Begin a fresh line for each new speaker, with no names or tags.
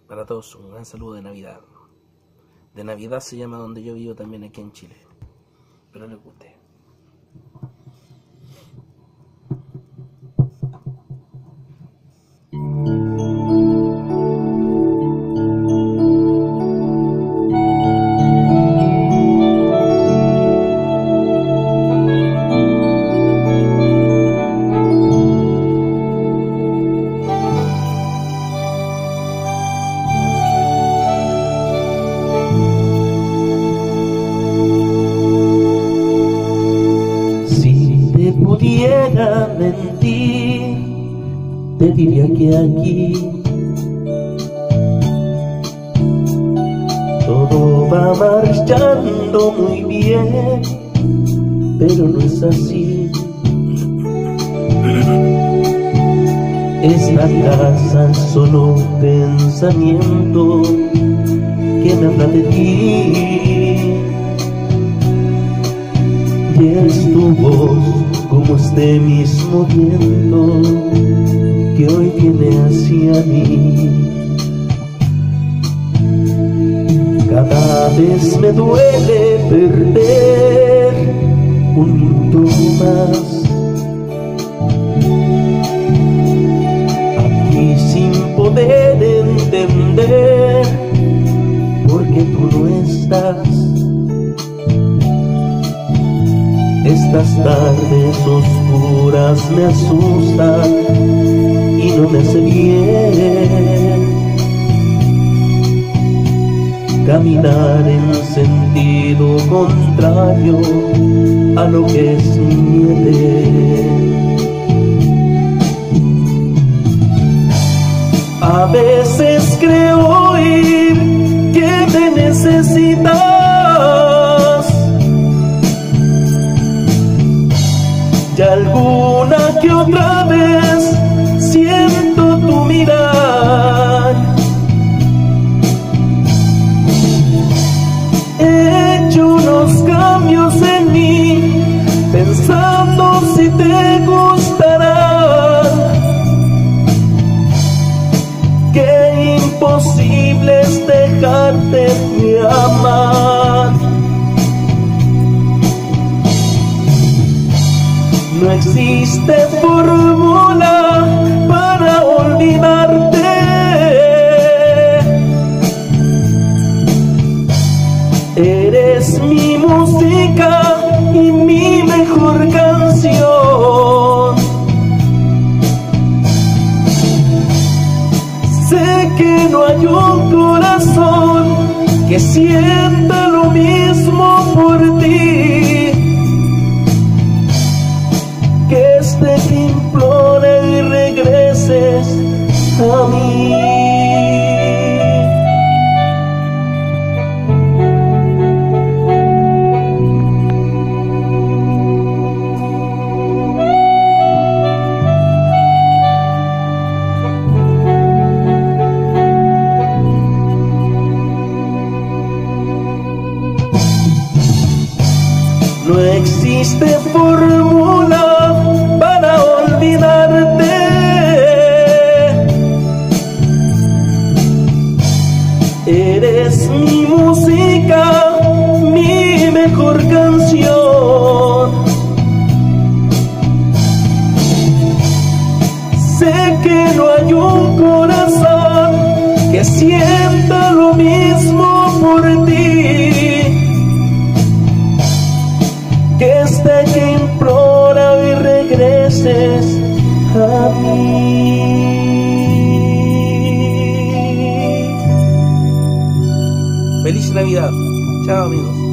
Para todos, un gran saludo de Navidad. De Navidad se llama donde yo vivo también aquí en Chile. Espero les guste.
Pudiera mentir, te diría que aquí todo va marchando muy bien, pero no es así. Es la casa, solo un pensamiento que me habla de ti, y es tu voz como este mismo viento que hoy viene hacia mí. Cada vez me duele perder un minuto más aquí sin poder entender por qué tú no estás. Estas tardes oscuras me asustan y no me hace bien caminar en sentido contrario a lo que es mi deber. A veces creo oír que te necesitas, y alguna que otra vez siento tu mirar. He hecho unos cambios en mí, pensando si te gustarán. Qué imposible es dejarte de amar. No existe fórmula para olvidarte. Eres mi música y mi mejor canción. Sé que no hay un corazón que sienta lo mismo por ti, que implore y regreses a mí. No existe fórmula para olvidarte. Eres mi música, mi mejor canción. Sé que no hay un corazón que sienta lo mismo por ti, que implora y regreses a mí.
Feliz Navidad. Chao amigos.